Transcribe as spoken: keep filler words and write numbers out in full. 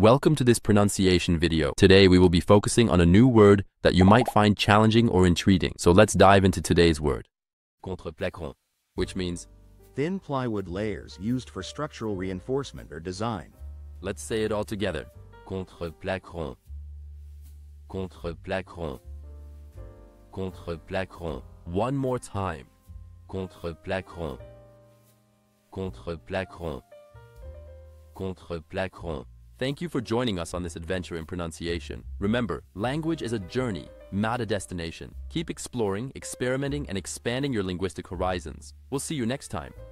Welcome to this pronunciation video. Today we will be focusing on a new word that you might find challenging or intriguing. So let's dive into today's word. Contre-plaquerons, which means thin plywood layers used for structural reinforcement or design. Let's say it all together. Contre-plaquerons. Contre-plaquerons. Contre-plaquerons. One more time. Contre-plaquerons. Contre-plaquerons. Contre-plaquerons. Thank you for joining us on this adventure in pronunciation. Remember, language is a journey, not a destination. Keep exploring, experimenting, and expanding your linguistic horizons. We'll see you next time.